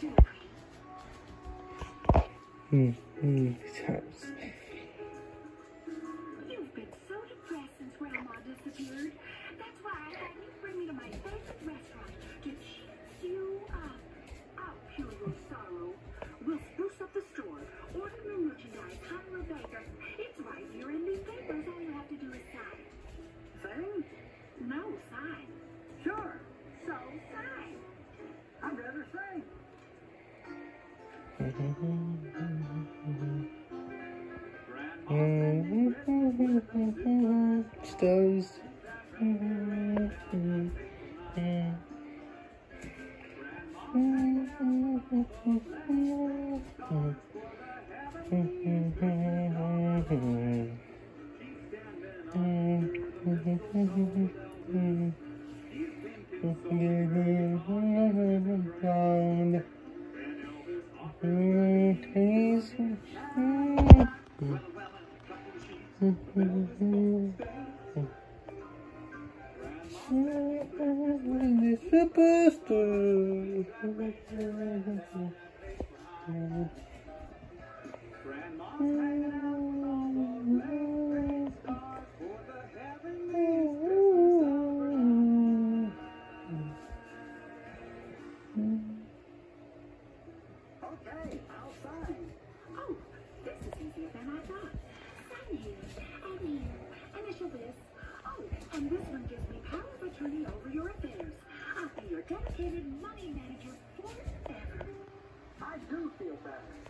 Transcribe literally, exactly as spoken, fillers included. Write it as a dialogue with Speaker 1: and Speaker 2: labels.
Speaker 1: Hmm. Hmm. Times.
Speaker 2: You've been so depressed since Grandma disappeared. That's why I thought you'd bring me to my favorite restaurant to cheer you up. I'll cure your sorrow. We'll spruce up the store, order new merchandise, hire a baker. It's right here in these papers. All you have to do is sign. Sing? No, sign. Sure. So sign. I'd rather sing.
Speaker 1: Stars.
Speaker 2: Okay, I'll sign. Oh, this is easier than I thought. Sign here, and here, initial this. Oh, and this one gives me power of attorney over your affairs. I'll be your dedicated money manager forever.
Speaker 3: I do feel better.